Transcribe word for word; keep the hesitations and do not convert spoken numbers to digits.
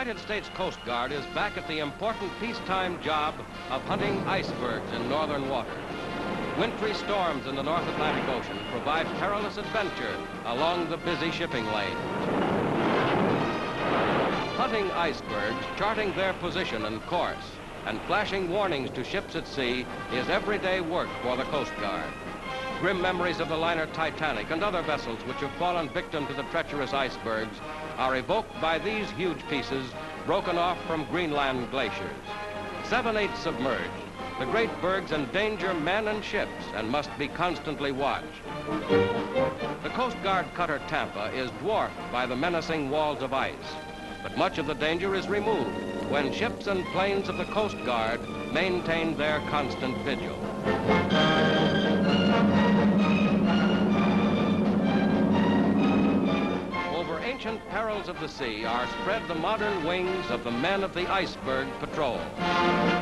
United States Coast Guard is back at the important peacetime job of hunting icebergs in northern waters. Wintry storms in the North Atlantic Ocean provide perilous adventure along the busy shipping lanes. Hunting icebergs, charting their position and course, and flashing warnings to ships at sea is everyday work for the Coast Guard. Grim memories of the liner Titanic and other vessels which have fallen victim to the treacherous icebergs are evoked by these huge pieces broken off from Greenland glaciers. Seven-eighths submerged, the great bergs endanger men and ships and must be constantly watched. The Coast Guard cutter Tampa is dwarfed by the menacing walls of ice, but much of the danger is removed when ships and planes of the Coast Guard maintain their constant vigil. Over ancient perils of the sea are spread the modern wings of the men of the Iceberg Patrol.